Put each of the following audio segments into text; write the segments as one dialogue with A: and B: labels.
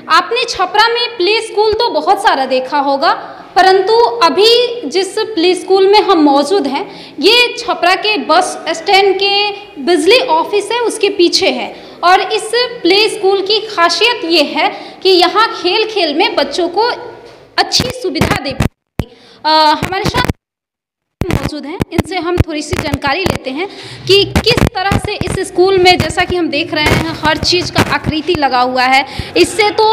A: आपने छपरा में play school तो बहुत सारा देखा होगा, परंतु अभी जिस प्ले स्कूल में हम मौजूद हैं ये छपरा के बस स्टैंड के बिजली ऑफिस है उसके पीछे है। और इस प्ले स्कूल की खासियत ये है कि यहाँ खेल खेल में बच्चों को अच्छी सुविधा दे पाएगी। हमारे साथ मौजूद हैं, इनसे हम थोड़ी सी जानकारी लेते हैं कि किस तरह से इस स्कूल में, जैसा कि हम देख रहे हैं हर चीज़ का आकृति लगा हुआ है। इससे तो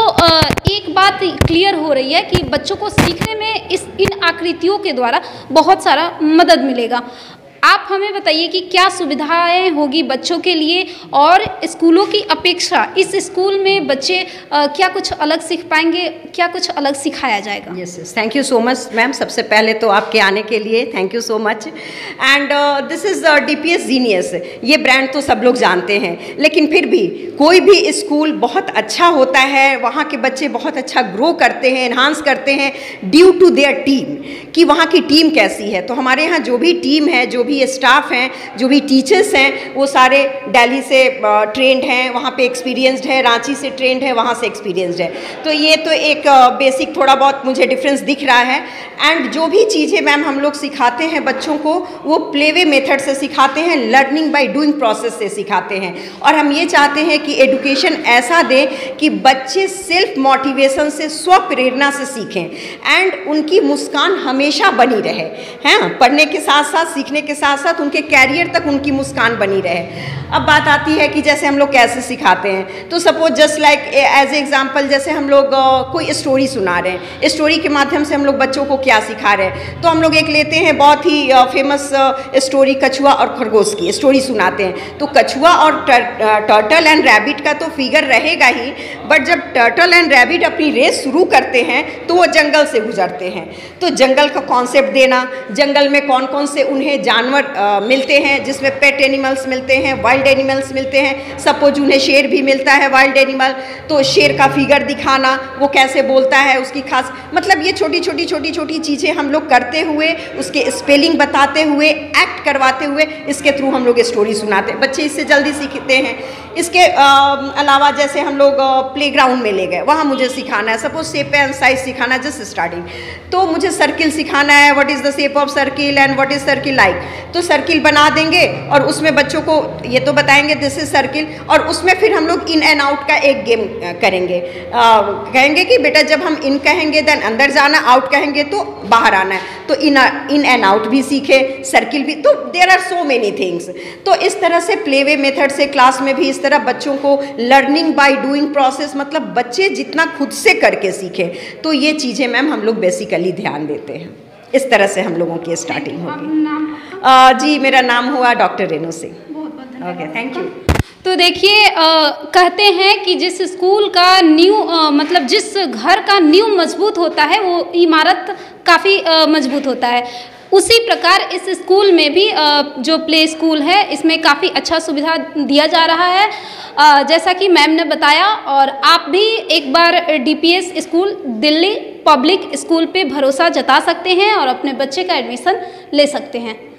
A: एक बात क्लियर हो रही है कि बच्चों को सीखने में इन आकृतियों के द्वारा बहुत सारा मदद मिलेगा। आप हमें बताइए कि क्या सुविधाएं होगी बच्चों के लिए और स्कूलों की अपेक्षा इस स्कूल में बच्चे क्या कुछ अलग सीख पाएंगे, क्या कुछ अलग सिखाया जाएगा?
B: Yes, thank you so much ma'am. सबसे पहले तो आपके आने के लिए thank you so much. And this is DPS genius. ये ब्रांड तो सब लोग जानते हैं, लेकिन फिर भी कोई भी स्कूल बहुत अच्छा होता है, वहाँ के बच्चे बहुत अच्छा ग्रो करते हैं, एनहांस करते हैं ड्यू टू देयर टीम, कि वहाँ की टीम कैसी है। तो हमारे यहाँ जो भी टीम है, जो भी स्टाफ हैं, जो भी टीचर्स हैं, वो सारे दिल्ली से ट्रेंड हैं, वहाँ पे एक्सपीरियंस्ड है, रांची से ट्रेंड है, वहाँ से एक्सपीरियंस्ड है। तो ये तो एक बेसिक थोड़ा बहुत मुझे डिफरेंस दिख रहा है। एंड जो भी चीज़ें मैम हम लोग सिखाते हैं बच्चों को, वो प्लेवे मेथड से सिखाते हैं, लर्निंग बाय डूइंग प्रोसेस से सिखाते हैं। और हम ये चाहते हैं कि एडुकेशन ऐसा दें कि बच्चे सेल्फ मोटिवेशन से, स्व प्रेरणा से सीखें एंड उनकी मुस्कान हमेशा बनी रहे। हैं, पढ़ने के साथ साथ, सीखने के साथ साथ उनके कैरियर तक उनकी मुस्कान बनी रहे। अब बात आती है कि जैसे हम लोग कैसे सिखाते हैं। तो suppose just like as example, जैसे हम लोग कोई स्टोरी सुना रहे हैं, स्टोरी के माध्यम से हम लोग बच्चों को क्या सिखा रहे हैं। तो हम लोग एक लेते हैं बहुत ही फेमस स्टोरी, कछुआ और खरगोश की स्टोरी सुनाते हैं। तो कछुआ और टर्टल एंड रैबिट का तो फिगर रहेगा ही, बट जब टर्टल एंड रैबिट अपनी रेस शुरू करते हैं तो वो जंगल से गुजरते हैं। तो जंगल का कॉन्सेप्ट देना, जंगल में कौन कौन से उन्हें जानवर मिलते हैं, जिसमें पेट एनिमल्स मिलते हैं, वाइल्ड एनिमल्स मिलते हैं। सपोज उन्हें शेर भी मिलता है, वाइल्ड एनिमल, तो शेर का फिगर दिखाना, वो कैसे बोलता है, उसकी खास, मतलब ये छोटी छोटी चीज़ें हम लोग करते हुए, उसके स्पेलिंग बताते हुए, एक्ट करवाते हुए, इसके थ्रू हम लोग स्टोरी सुनाते हैं। बच्चे इससे जल्दी सीखते हैं। इसके अलावा जैसे हम लोग प्लेग्राउंड में ले गए, वहाँ मुझे सिखाना है, सपोज शेप एंड साइज सिखाना, जस्ट स्टार्टिंग, तो मुझे सर्किल सिखाना है, what is the shape of circle and what is circle like. तो सर्किल बना देंगे और उसमें बच्चों को ये तो बताएंगे दिस इज सर्किल, और उसमें फिर हम लोग इन एंड आउट का एक गेम करेंगे। कहेंगे कि बेटा जब हम इन कहेंगे देन अंदर जाना, आउट कहेंगे तो बाहर आना है। तो इन एंड आउट भी सीखे, सर्किल भी, तो there are so many things. तो इस तरह से प्लेवे मेथड से क्लास में भी इस तरह बच्चों को लर्निंग बाय डूइंग प्रोसेस, मतलब बच्चे जितना खुद से करके सीखें, तो ये चीज़ें मैम हम लोग बेसिकली ध्यान देते हैं। इस तरह से हम लोगों की स्टार्टिंग होगी। जी, मेरा नाम हुआ doctor Renu Singh. Okay, thank you.
A: तो देखिए, कहते हैं कि जिस स्कूल का नींव मतलब जिस घर का नींव मजबूत होता है वो इमारत काफ़ी मजबूत होता है। उसी प्रकार इस स्कूल में भी जो प्ले स्कूल है इसमें काफ़ी अच्छा सुविधा दिया जा रहा है, जैसा कि मैम ने बताया। और आप भी एक बार DPS school, Delhi public school पे भरोसा जता सकते हैं और अपने बच्चे का एडमिशन ले सकते हैं।